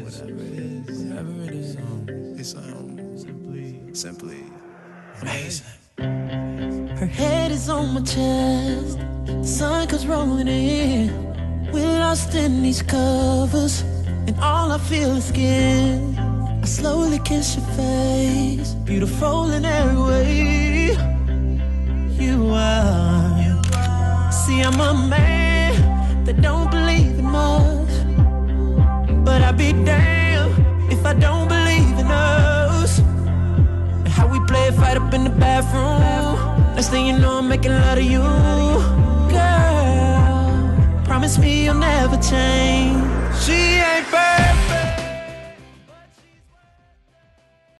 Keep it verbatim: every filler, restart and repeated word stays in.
whatever it is, it's um, simply, simply amazing. Her head is on my chest, the sun comes rolling in. We're lost in these covers, and all I feel is skin. I slowly kiss your face, beautiful in every way. You are. See, I'm a man that don't believe in much, but I'd be damned if I don't believe in us. And how we play a fight up in the bathroom. Next thing you know, I'm making love to you. Girl, promise me you'll never change. She ain't perfect,